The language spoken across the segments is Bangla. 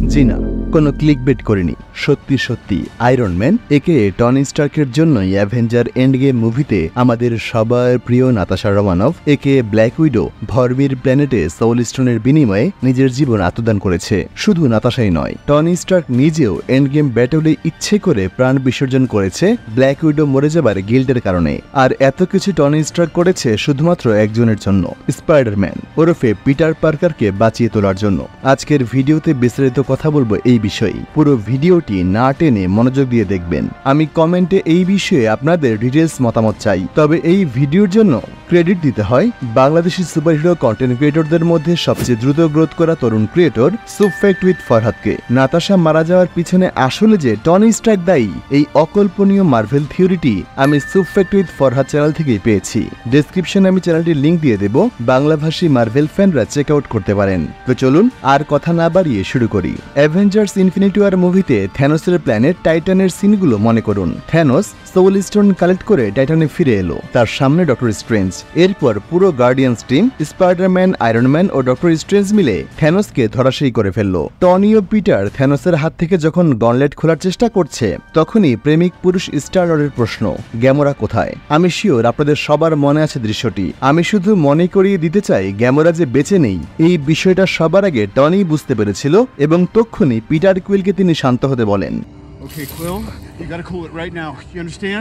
জি না, কোনো ক্লিকবেট করিনি। সত্যি সত্যি আয়রন ম্যান একে টনি স্টার্কের জন্যই অ্যাভেঞ্জার এন্ড গেম মুভিতে আমাদের সবার প্রিয় নাতাশা রোমানভ একে ব্ল্যাক উইডো ভরমির প্ল্যানেটে সোল স্টোনের বিনিময়ে নিজের জীবন আত্মদান করেছে। শুধু নাতাশাই নয়, টনি স্টার্ক নিজেও এন্ড গেম ব্যাটলে ইচ্ছে করে প্রাণ বিসর্জন করেছে ব্ল্যাক উইডো মরে যাবার গিল্টের কারণে। আর এত কিছু টনি স্টার্ক করেছে শুধুমাত্র একজনের জন্য, স্পাইডারম্যান ওরফে পিটার পার্কারকে বাঁচিয়ে তোলার জন্য। আজকের ভিডিওতে বিস্তারিত কথা বলবো এই বিষয়ে। পুরো ভিডিওটি না টেনে মনোযোগ দিয়ে দেখবেন। আমি কমেন্টে এই বিষয়ে আপনাদের ডিটেলস মতামত চাই। তবে এই ভিডিওর জন্য ক্রেডিট দিতে হয় বাংলাদেশি সুপারহিরো কন্টেন্ট ক্রিয়েটরদের মধ্যে সবচেয়ে দ্রুত গ্রোথ করা তরুণ ক্রিয়েটর সুপফ্যাক্ট উইথ ফরহাদকে। নাতাশা মারা যাওয়ার পিছনে আসলে যে টনি স্টার্ক দায়ী, এই অকল্পনীয় মার্ভেল থিওরিটি আমি সুপফ্যাক্ট উইথ ফরহাদ চ্যানেল থেকেই পেয়েছি। ডেসক্রিপশনে আমি চ্যানেলটির লিঙ্ক দিয়ে দেব, বাংলাভাষী মার্ভেল ফ্যানরা চেক আউট করতে পারেন। তো চলুন আর কথা না বাড়িয়ে শুরু করি। অ্যাভেঞ্জার্স ইনফিনিটি ওয়ার মুভিতে থ্যানোসের প্ল্যানেট টাইটানের সিনগুলো মনে করুন। থ্যানোস সোল স্টোন কালেক্ট করে টাইটানে ফিরে এলো, তার সামনে ডক্টর স্ট্রেঞ্জ। এরপর পুরো গার্ডিয়ান্স টিম স্পাইডারম্যান, আয়রনম্যান ও ডক্টর স্ট্রেঞ্জ মিলে থ্যানোসকে ধরাশায়ী করে ফেললো। টনি ও পিটার থ্যানোসের হাত থেকে যখন গনলেট খোলার চেষ্টা করছে, তখনই প্রেমিক পুরুষ স্টার-লর্ডের প্রশ্ন, গ্যামোরা কোথায়? আমি শিওর আপনাদের সবার মনে আছে দৃশ্যটি। আমি শুধু মনে করিয়ে দিতে চাই, গ্যামোরা যে বেঁচে নেই এই বিষয়টা সবার আগে টনি বুঝতে পেরেছিল এবং তক্ষুনি পিটার কুইলকে তিনি শান্ত হতে বলেন। Okay, Quill, you gotta cool it right now. You understand?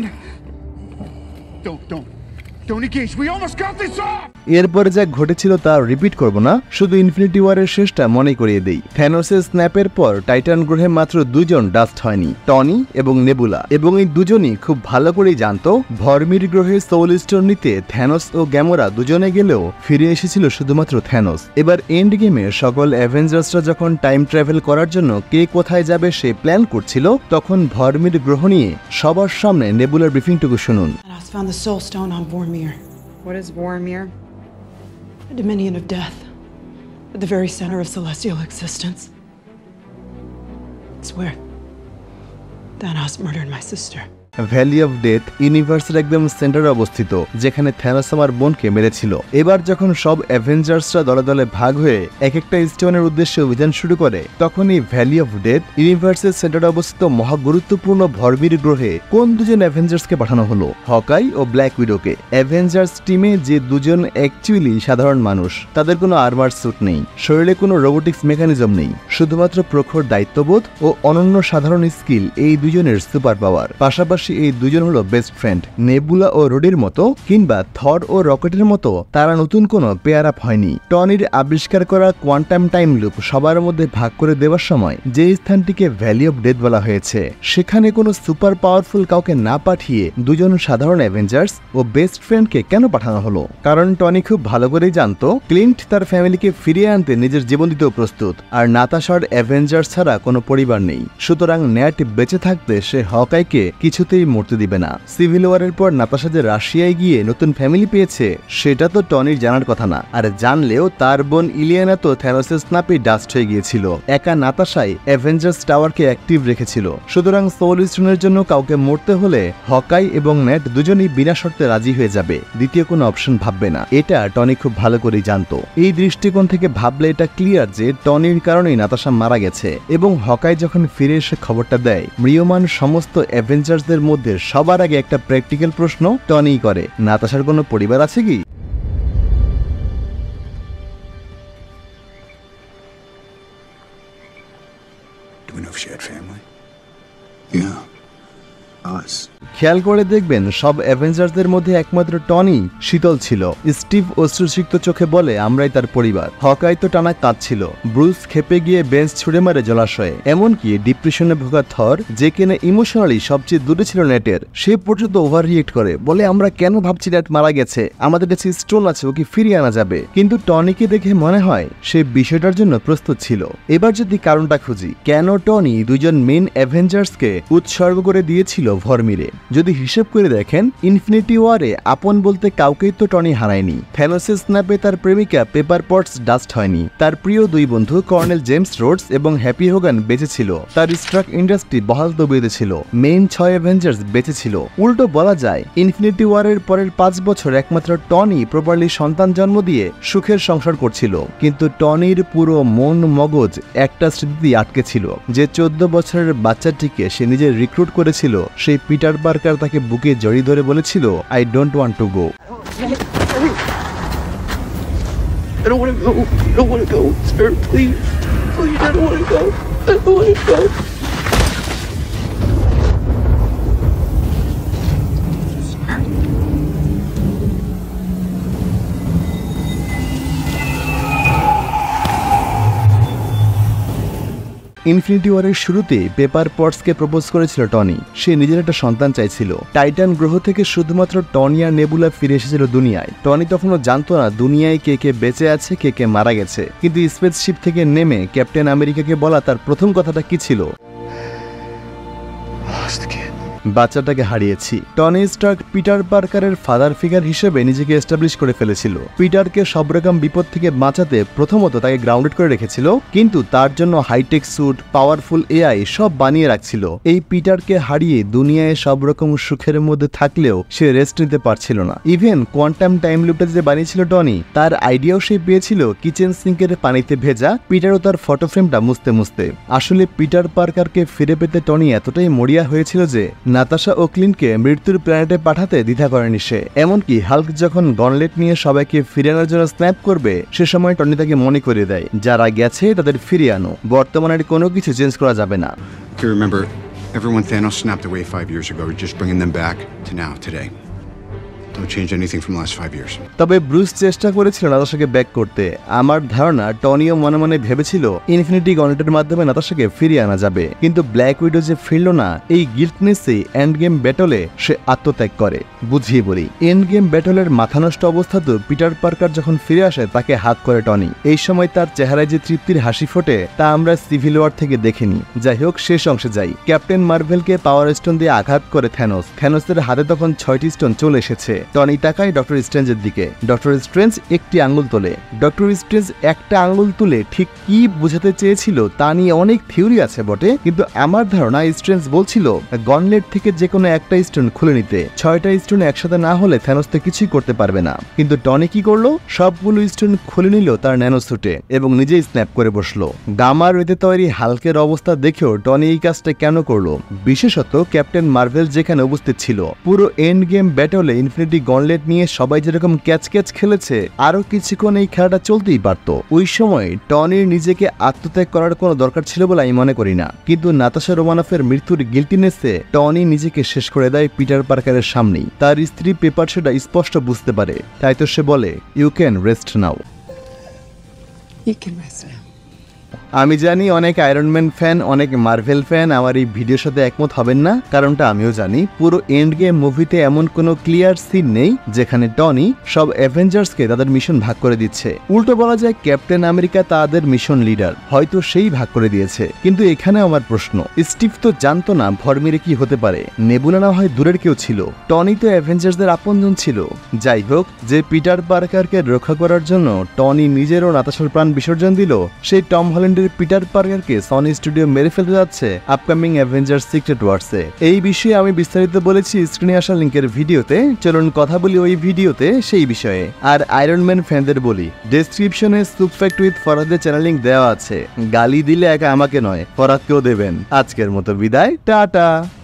Don't engage. We almost got this off! এরপরে যা ঘটেছিল তা রিপিট করব না, শুধু ইনফিনিটি ওয়ারের শেষটা মনে করিয়ে দেই। থ্যানোসের স্ন্যাপের পর টাইটান গ্রহে মাত্র দুজন ডাস্ট হয়নি, টনি এবং নেবুলা। এবং এই দুজনই খুব ভালো করেই জানতো ভরমির গ্রহে সোল স্টোন নিতে থ্যানোস ও গ্যামোরা দুজনে গেলেও ফিরে এসেছিল শুধুমাত্র থ্যানোস। এবার এন্ড গেমে সকল অ্যাভেঞ্জার্সরা যখন টাইম ট্রাভেল করার জন্য কে কোথায় যাবে সে প্ল্যান করছিল, তখন ভরমির গ্রহ নিয়ে সবার সামনে নেবুলার ব্রিফিংটুকু শুনুন। Found the soul stone on Vormir. What is Vormir? A dominion of death, at the very center of celestial existence. It's where Thanos murdered my sister. Valley of Death ইউনিভার্সের একদম সেন্টারে অবস্থিত, যেখানে থ্যানোস আমার বোনকে মেরেছিল। এবার যখন সব অ্যাভেঞ্জার্সরা দলে দলে ভাগ হয়ে এক একটা স্টোনের উদ্দেশ্যে অভিযান শুরু করে, তখন এই ভ্যালি অফ ডেথ ইউনিভার্সের সেন্টারে অবস্থিত মহা গুরুত্বপূর্ণ ভরমির গ্রহে কোন দুজন অ্যাভেঞ্জার্সকে পাঠানো হলো? হকাই ও ব্ল্যাক উইডোকে। অ্যাভেঞ্জার্স টিমে যে দুজন অ্যাকচুয়ালি সাধারণ মানুষ, তাদের কোনো আর্মার স্যুট নেই, শরীরে কোনো রোবোটিক্স মেকানিজম নেই, শুধুমাত্র প্রখর দায়িত্ববোধ ও অনন্য সাধারণ স্কিল এই দুজনের সুপার পাওয়ার। পাশাপাশি এই দুজন হলো বেস্ট ফ্রেন্ড। নেবুলা ও রোডির মতো কিংবা থর ও রকেটের মতো তারা নতুন কোনো পেয়ার আপ হয়নি। টনির আবিষ্কার করা কোয়ান্টাম টাইম লুপ সবার মধ্যে ভাগ করে দেওয়ার সময় যে স্থানটিকে ভ্যালি অফ ডেথ বলা হয়েছে, সেখানে কোনো সুপার পাওয়ারফুল কাউকে না পাঠিয়ে দুজন সাধারণ অ্যাভেঞ্জার্স ও বেস্ট ফ্রেন্ডকে কেন পাঠানো হলো? কারণ টনি খুব ভালো করেই জানতো ক্লিন্ট তার ফ্যামিলিকে ফিরিয়ে আনতে নিজের জীবন দিতেও প্রস্তুত, আর নাতাশার অ্যাভেঞ্জার্স ছাড়া কোনো পরিবার নেই। সুতরাং ন্যাট বেঁচে থাকতে সে হকাইকে কিছুতেই মরতে দিবে না। সিভিল ওয়ারের পর নাতাশা যে রাশিয়ায় গিয়ে নতুন ফ্যামিলি পেয়েছে, সেটা তো টনির জানার কথা না। আর জানলেও তার বোন ইলিয়ানা তো থ্যানোসের স্ন্যাপে ডাস্ট হয়ে গিয়েছিল। একা নাতাশাই অ্যাভেঞ্জার্স টাওয়ারকে অ্যাক্টিভ রেখেছিল। সুতরাং সোল স্টোনের জন্য কাউকে মরতে হলে হকাই এবং নেট দুজনই বিনা শর্তে রাজি হয়ে যাবে, দ্বিতীয় কোনো অপশন ভাববে না। এটা টনি খুব ভালো করেই জানতো। এই দৃষ্টিকোণ থেকে ভাবলে এটা ক্লিয়ার যে টনির কারণেই নাতাশা মারা গেছে। এবং হকাই যখন ফিরে এসে খবরটা দেয়, ম্রিয়মান সমস্ত অ্যাভেঞ্জার্সদের মধ্যে সবার আগে একটা প্র্যাকটিক্যাল প্রশ্ন টনি করে, নাতাশার কোনো পরিবার আছে কি? Do we know if she had family? Yeah. Us. খেয়াল করে দেখবেন সব অ্যাভেঞ্জার্সদের মধ্যে একমাত্র টনি শীতল ছিল। স্টিভ অশ্রুসিক্ত চোখে বলে আমরাই তার পরিবার। হকাই তো টানা কাঁদছিল। ব্রুস খেপে গিয়ে বেঞ্চ ছুড়ে মারে জলাশয়ে। এমনকি ডিপ্রেশনে ভোগা থর, যে কিনা ইমোশনালি সবচেয়ে দূরে ছিল নেটের, সে পর্যন্ত ওভার রিয়েক্ট করে, বলে আমরা কেন ভাবছি নেট মারা গেছে, আমাদের কাছে স্টোন আছে, ওকে ফিরিয়ে আনা যাবে। কিন্তু টনিকে দেখে মনে হয় সে বিষয়টার জন্য প্রস্তুত ছিল। এবার যদি কারণটা খুঁজি, কেন টনি দুজন মেইন অ্যাভেঞ্জার্সকে উৎসর্গ করে দিয়েছিল ভরমিরে? যদি হিসেব করে দেখেন ইনফিনিটি ওয়ারে আপন বলতে কাউকেই তো টনি হারায়নি। থ্যানোসের স্ন্যাপে তার প্রেমিকা পেপার পটস ডাস্ট হয়নি, তার প্রিয় দুই বন্ধু কর্নেল জেমস রোডস এবং হ্যাপি হোগান বেঁচে ছিল, তার স্ট্রাক ইন্ডাস্ট্রি বহাল তবিয়তে ছিল, মেইন 6 অ্যাভেঞ্জার্স বেঁচে ছিল। উল্টো বলা যায় ইনফিনিটি ওয়ারের পরের 5 বছর একমাত্র টনি প্রপারলি সন্তান জন্ম দিয়ে সুখের সংসার করছিল, কিন্তু টনির পুরো মন মগজ একটা স্মৃতি আটকে ছিল, যে 14 বছরের বাচ্চাটিকে সে নিজে রিক্রুট করেছিল। সেই পিটার পার্কার তাকে বুকে জড়িয়ে ধরে বলেছিল, I don't want to go. I don't want to go. I don't want to go, sir. Please. Please, I don't want to go. I don't want to go. Infinity ওয়ারের শুরুতে পেপার পটসকে প্রপোজ করেছিল টনি। সে নিজের একটা সন্তান চাইছিল। টাইটান গ্রহ থেকে শুধুমাত্র টনি আর নেবুলা ফিরে এসেছিল দুনিয়ায়। টনি তখনও জানতো না দুনিয়ায় কে কে বেঁচে আছে, কে কে মারা গেছে। কিন্তু স্পেসশিপ থেকে নেমে ক্যাপ্টেন আমেরিকাকে বলা তার প্রথম কথাটা কি ছিল? বাচ্চাটাকে হারিয়েছি। টনি স্টার্ক পিটার পার্কারের ফাদার ফিগার হিসেবে নিজেকে এস্টাবলিশ করে ফেলেছিল। পিটারকে সব রকম বিপদ থেকে বাঁচাতে প্রথমত তাকে গ্রাউন্ডেড করে রেখেছিল, কিন্তু তার জন্য হাইটেক স্যুট, পাওয়ারফুল এআই সব বানিয়ে রাখছিল। এই পিটারকে হারিয়ে দুনিয়ায় সব রকম সুখের মধ্যে থাকলেও সে রেস্ট নিতে পারছিল না। ইভেন কোয়ান্টাম টাইম লুপটা যে বানিয়েছিল টনি, তার আইডিয়াও সে পেয়েছিল কিচেন সিঙ্কের পানিতে ভেজা পিটারও তার ফটো ফ্রেমটা মুছতে মুছতে। আসলে পিটার পার্কারকে ফিরে পেতে টনি এতটাই মরিয়া হয়েছিল যে নাতাশা ও ক্লিনকে মৃত্যুর প্ল্যানেটে পাঠাতে দ্বিধা করেনি সে। এমনকি হাল্ক যখন গনলেট নিয়ে সবাইকে ফিরে আনার জন্য স্ন্যাপ করবে, সে সময় টনি তাকে মনে করিয়ে দেয় যারা গেছে তাদের ফিরিয়ে আনো, বর্তমানের কোনো কিছু চেঞ্জ করা যাবে না। You remember, everyone Thanos snapped away 5 years ago. We're just bringing them back to now, today. Don't change anything from the last 5 years. তবে ব্রুস চেষ্টা করেছিল নাতাশাকে ব্যাক করতে। আমার ধারণা টনিও মনে মনে ভেবেছিল ইনফিনিটি গনলেটের মাধ্যমে নাতাশাকে ফিরিয়ে আনা যাবে, কিন্তু ব্ল্যাক উইডো যে ফিরল না, এই গিল্টনেসে এন্ড গেম ব্যাটলে সে আত্মত্যাগ করে। বুঝিয়ে বলি, এন্ড গেম ব্যাটলের মাথা নষ্ট অবস্থাতেও পিটার পার্কার যখন ফিরে আসে তাকে হাত করে টনি। এই সময় তার চেহারায় যে তৃপ্তির হাসি ফোটে তা আমরা সিভিল ওয়ার থেকে দেখিনি। যাই হোক, শেষ অংশে যাই। ক্যাপ্টেন মার্ভেলকে পাওয়ার স্টোন দিয়ে আঘাত করে থ্যানোসের হাতে তখন 6টি স্টোন চলে এসেছে। টনি তাকায় ডক্টর স্ট্রেঞ্জের দিকে। ডক্টর স্ট্রেঞ্জ একটি আঙ্গুল তোলে। ডক্টর স্ট্রেঞ্জ একটা আঙ্গুল তুলে ঠিক কি বোঝাতে চেয়েছিল তা নিয়ে অনেক থিওরি আছে বটে, কিন্তু আমার ধারণা স্ট্রেঞ্জ বলছিল গনলেট থেকে যে কোনো একটা স্টোন খুলে নিতে। 6টা স্টোন একসাথে না হলে থ্যানোস তো কিছুই করতে পারবে না। কিন্তু টনি কি করলো? সবগুলো স্টোন খুলে নিল তার ন্যানোস্যুটে এবং নিজেই স্ন্যাপ করে বসলো। গামা রেতে তৈরি হাল্কের অবস্থা দেখেও টনি এই কাজটা কেন করলো? বিশেষত ক্যাপ্টেন মার্ভেল যেখানে উপস্থিত ছিল। পুরো এন্ড গেম ব্যাটলে ইনফিনিটি গনলেট নিয়ে সবাই যেরকম ক্যাচ ক্যাচ খেলেছে, আরো কিছুক্ষণ এই খেলাটা চলতেই পারত। ওই সময় টনির নিজেকে আত্মত্যাগ করার কোনো দরকার ছিল বলে আমি মনে করি না, কিন্তু নাতাশা রোমানফের মৃত্যুর গিল্টিনেসে টনি নিজেকে শেষ করে দেয় পিটার পার্কারের সামনেই। তার স্ত্রী পেপার সেটা স্পষ্ট বুঝতে পারে, তাই তো সে বলে, you can rest now. You can rest now. আমি জানি অনেক আয়রন ম্যান ফ্যান, অনেক মার্ভেল ফ্যান আমার এই ভিডিওর সাথে একমত হবেন না, কারণটা আমিও জানি। পুরো এন্ড গেম মুভিতে এমন কোনো ক্লিয়ার সিন নেই যেখানে টনি সব অ্যাভেঞ্জার্সকে তাদের মিশন ভাগ করে দিচ্ছে। উল্টো বলা যায় ক্যাপ্টেন আমেরিকা তাদের মিশন লিডার, হয়তো সেই ভাগ করে দিয়েছে। কিন্তু এখানে আমার প্রশ্ন, স্টিভ তো জানতো না ভরমিরে কি হতে পারে। নেবুলা না হয় দূরের কেউ ছিল, টনি তো অ্যাভেঞ্জার্সদের আপনজন ছিল। যাই হোক, যে পিটার পার্কারকে রক্ষা করার জন্য টনি নিজেরও নাতাশার প্রাণ বিসর্জন দিল, সেই টম হল্যান্ডের পিটার পার্কারকে সনি স্টুডিও মেরে ফেলতে যাচ্ছে আপকামিং অ্যাভেঞ্জার্স সিক্রেট ওয়ার্সে। এই বিষয়ে আমি বিস্তারিত বলেছি স্ক্রিনে আসা লিঙ্কের ভিডিওতে। চলুন কথা বলি ওই ভিডিওতে সেই বিষয়ে। আর আয়রন ম্যান ফ্যানদের বলি, ডেসক্রিপশনে সুপ ফ্যাক্ট উইথ ফরহাদের চ্যানেল লিঙ্ক দেওয়া আছে। গালি দিলে একা আমাকে নয়, ফরহাদকেও দেবেন। আজকের মতো বিদায়, টাটা।